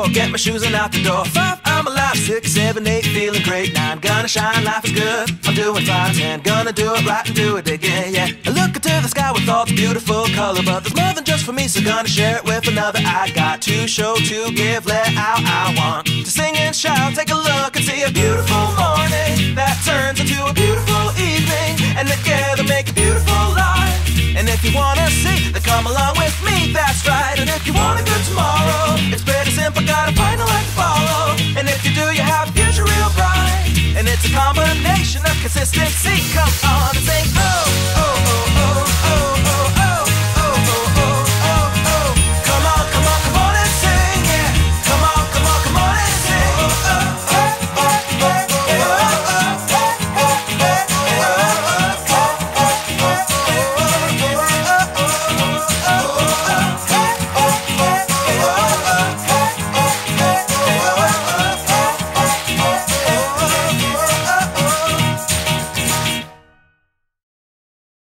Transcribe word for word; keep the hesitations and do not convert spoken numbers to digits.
Four, get my shoes and out the door. Five, I'm alive. Six, seven, eight, feeling great. Nine, gonna shine, life is good. I'm doing fine. Ten, gonna do it right and do it again, yeah. I look into the sky with all its beautiful color, but there's more than just for me, so gonna share it with another. I got to show, to give, let out. I want to sing and shout. Take a look and see a beautiful morning that turns into a beautiful evening, and together make a beautiful life. And if you wanna see, then come along with me, that's right. And if you want a good tomorrow, it's pretty simple, gotta find a light to follow. And if you do, you have a future real bright. And it's a combination of consistency. Come on.